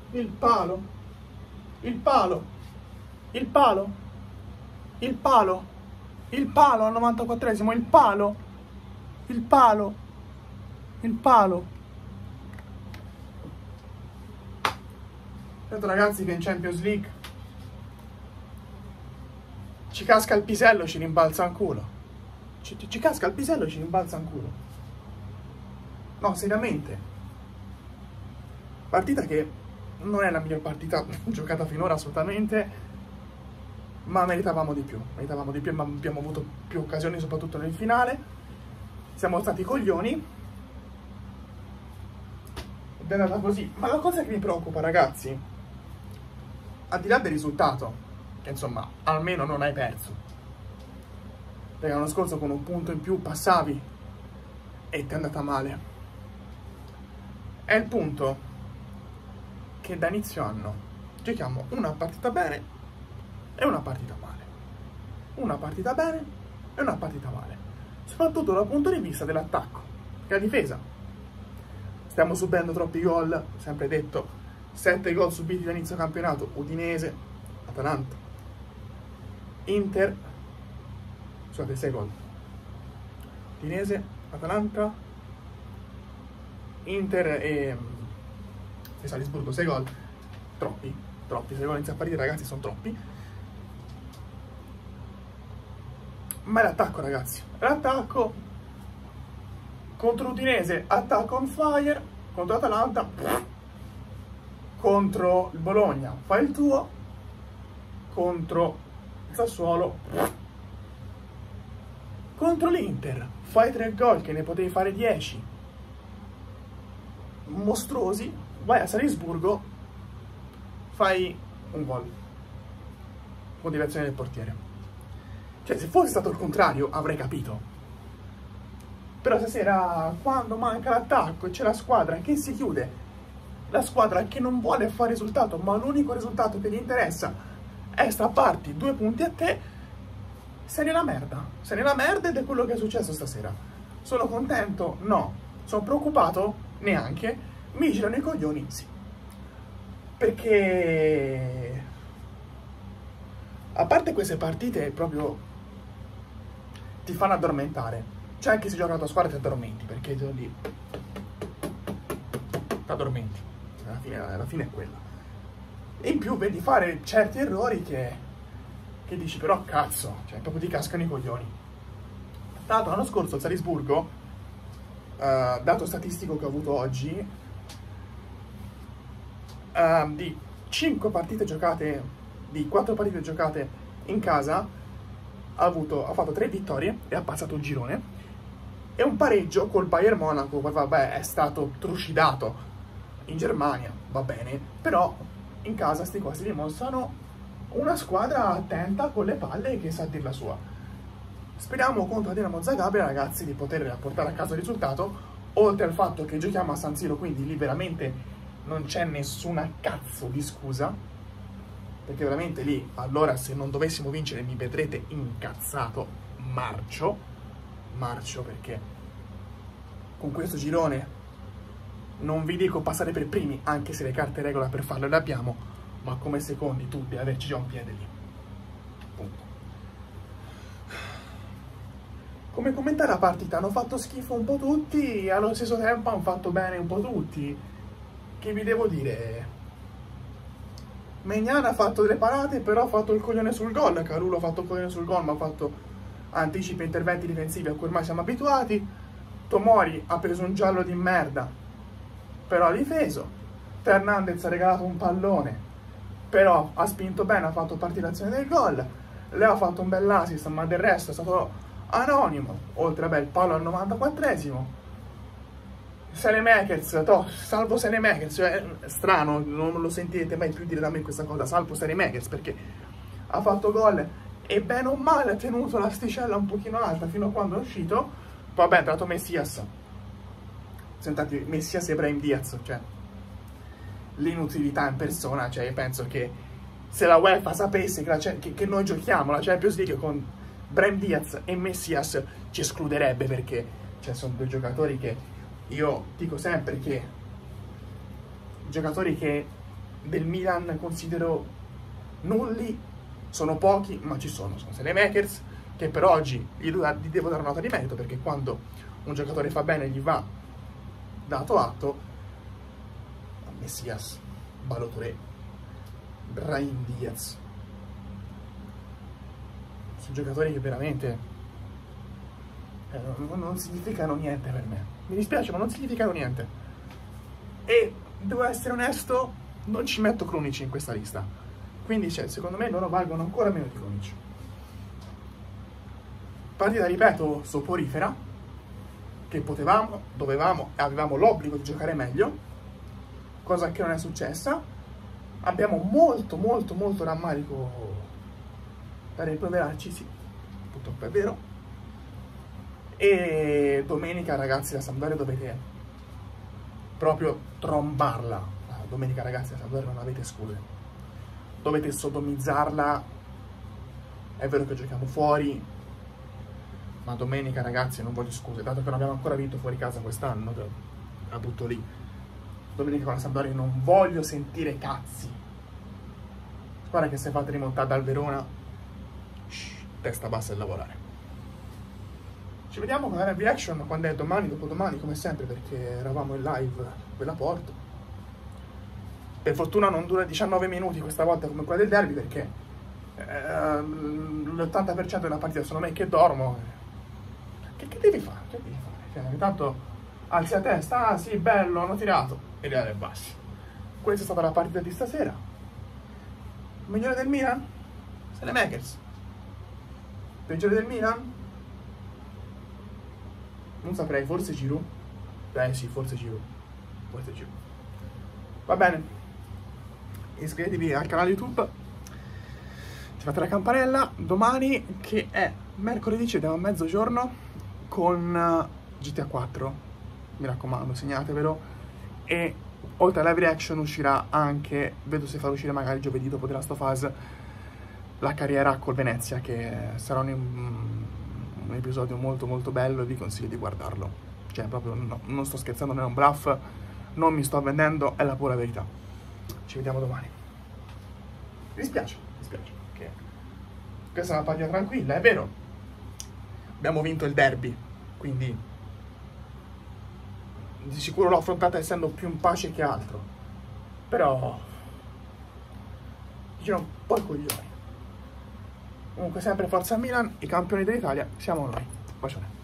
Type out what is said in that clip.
il palo, il palo, il palo, il palo, il palo al 94esimo, il palo, il palo, il palo. Vedo ragazzi che in Champions League ci casca il pisello e ci rimbalza in culo. Ci casca il pisello e ci rimbalza in culo. No, seriamente. Partita che non è la miglior partita giocata finora assolutamente, ma meritavamo di più, ma abbiamo avuto più occasioni soprattutto nel finale. Siamo stati coglioni ed è andata così. Ma la cosa che mi preoccupa ragazzi, al di là del risultato, che insomma almeno non hai perso, perché l'anno scorso con un punto in più passavi e ti è andata male, è il punto che da inizio anno giochiamo una partita bene e una partita male, una partita bene e una partita male, soprattutto dal punto di vista dell'attacco e la difesa. Stiamo subendo troppi gol, sempre detto, 7 gol subiti da inizio campionato, Udinese, Atalanta, Inter, scusate, 6 gol, Udinese, Atalanta, Inter e Salisburgo, 6 gol, troppi, 6 gol inizio a partire ragazzi, sono troppi. Ma è l'attacco ragazzi, è l'attacco. Contro Udinese, attacco on fire, contro Atalanta, contro il Bologna, fai il tuo, contro il Sassuolo, contro l'Inter, fai 3 gol che ne potevi fare 10, mostruosi, vai a Salisburgo, fai un gol, con direzione del portiere. Cioè, se fosse stato il contrario, avrei capito. Però stasera, quando manca l'attacco e c'è la squadra che si chiude, la squadra che non vuole fare risultato, ma l'unico risultato che gli interessa è strapparti 2 punti a te, sei nella merda. Sei nella merda ed è quello che è successo stasera. Sono contento? No. Sono preoccupato? Neanche. Mi girano i coglioni? Sì. Perché a parte queste partite proprio ti fanno addormentare. Cioè anche se gioca la tua squadra ti addormenti, perché lì ti addormenti, alla fine è quella. E in più vedi fare certi errori che dici però cazzo, cioè proprio ti cascano i coglioni. Tra l'altro l'anno scorso il Salisburgo, dato statistico che ho avuto oggi, di 5 partite giocate, di 4 partite giocate in casa, ha fatto 3 vittorie e ha passato il girone. E un pareggio col Bayern Monaco, vabbè, è stato trucidato in Germania, va bene, però in casa sti qua si dimostrano una squadra attenta con le palle che sa dir la sua. Speriamo contro Dinamo Zagabria, ragazzi, di poter portare a casa il risultato, oltre al fatto che giochiamo a San Siro, quindi lì veramente non c'è nessuna cazzo di scusa, perché veramente lì, allora se non dovessimo vincere mi vedrete incazzato, marcio perché con questo girone non vi dico passare per primi, anche se le carte regola per farlo le abbiamo, ma come secondi tu devi averci già un piede lì, punto. Come commentare la partita, hanno fatto schifo un po' tutti, allo stesso tempo hanno fatto bene un po' tutti. Che vi devo dire? Maignan ha fatto delle parate, però ha fatto il coglione sul gol. Carulo ha fatto il coglione sul gol, ma ha fatto anticipi e interventi difensivi a cui ormai siamo abituati. Tomori ha preso un giallo di merda, però ha difeso. Fernandez ha regalato un pallone, però ha spinto bene, ha fatto partire l'azione del gol. Leo ha fatto un bell'assist, ma del resto è stato anonimo, oltre a bel palo al 94esimo. Saelemaekers, salvo Saelemaekers, cioè, strano, non lo sentirete mai più dire da me questa cosa, salvo Saelemaekers, perché ha fatto gol e bene o male ha tenuto l'asticella un pochino alta fino a quando è uscito. Poi vabbè, è entrato Messias, sentite, Messias e Brahim Diaz, cioè l'inutilità in persona. Cioè io penso che se la UEFA sapesse che noi giochiamo la Champions League con Brahim Diaz e Messias, ci escluderebbe, perché cioè, sono 2 giocatori che io dico sempre che giocatori che del Milan considero nulli, sono pochi, ma ci sono Saelemaekers, che per oggi gli devo dare una nota di merito, perché quando un giocatore fa bene gli va dato atto. Messias, Ballo-Touré, Brahim Diaz, sono giocatori che veramente non significano niente per me. Mi dispiace, ma non significano niente. E devo essere onesto, non ci metto Krunic in questa lista. Quindi, secondo me loro valgono ancora meno di Krunic. Partita, ripeto, soporifera, che potevamo, dovevamo e avevamo l'obbligo di giocare meglio, cosa che non è successa. Abbiamo molto rammarico da rimproverarci, sì, purtroppo è vero. E domenica, ragazzi, la Sampdoria dovete proprio trombarla. Domenica, ragazzi, la Sampdoria non avete scuse, dovete sodomizzarla. È vero che giochiamo fuori, ma domenica, ragazzi, non voglio scuse, dato che non abbiamo ancora vinto fuori casa quest'anno, la butto lì. Domenica con la Sampdoria non voglio sentire cazzi. Guarda che se fate rimontare dal Verona, testa bassa e lavorare. Ci vediamo con la live reaction quando è domani, dopodomani, come sempre, perché eravamo in live, ve la porto. Per fortuna non dura 19 minuti questa volta come quella del derby, perché l'80% della partita sono me che dormo. Che devi fare? Che devi fare? Cioè, intanto alzi la testa, ah sì, bello, hanno tirato, e le bassi. Questa è stata la partita di stasera. Migliore del Milan? Saelemaekers. Peggiore del Milan? Non saprei, forse Giroud. Beh sì, forse Giroud. Forse Giroud. Va bene. Iscrivetevi al canale YouTube. Attivate la campanella. Domani, che è mercoledì, ci vediamo a mezzogiorno con GTA 4. Mi raccomando, segnatevelo. E oltre alla live reaction uscirà anche, vedo se farò uscire magari giovedì dopo The Last of Us, la carriera col Venezia, che sarà un episodio molto bello e vi consiglio di guardarlo. Cioè proprio non sto scherzando, non è un bluff, non mi sto vendendo, è la pura verità. Ci vediamo domani. Mi dispiace perché questa è una partita tranquilla, è vero, abbiamo vinto il derby, quindi di sicuro l'ho affrontata essendo più in pace che altro, però girano un po' i coglioni. Comunque sempre forza Milan, i campioni dell'Italia siamo noi. Bacione.